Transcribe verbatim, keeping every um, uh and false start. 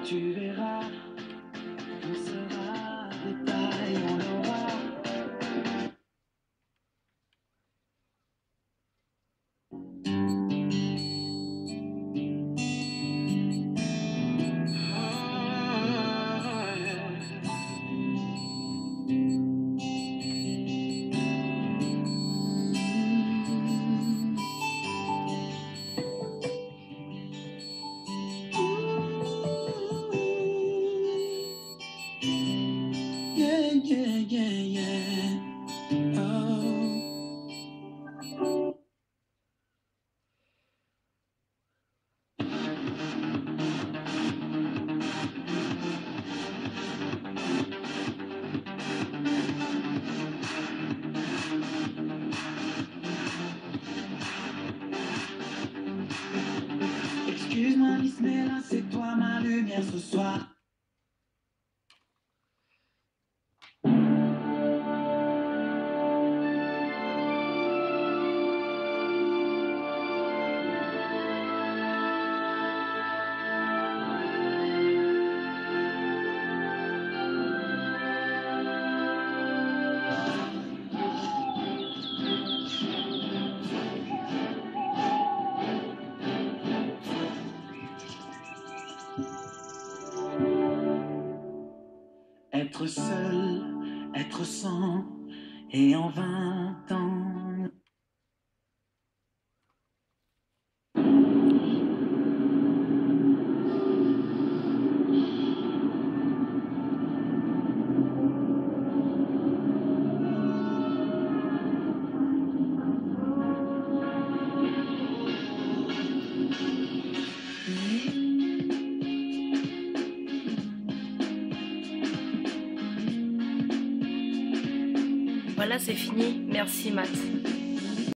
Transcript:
Tu verras, on sera détail, on l'aura. Yeah, yeah, yeah, yeah. Oh. Excuse-moi, Miss Mela, c'est toi ma lumière ce soir. Être seul, être sans, et en vingt ans. Voilà, c'est fini. Merci, Matt.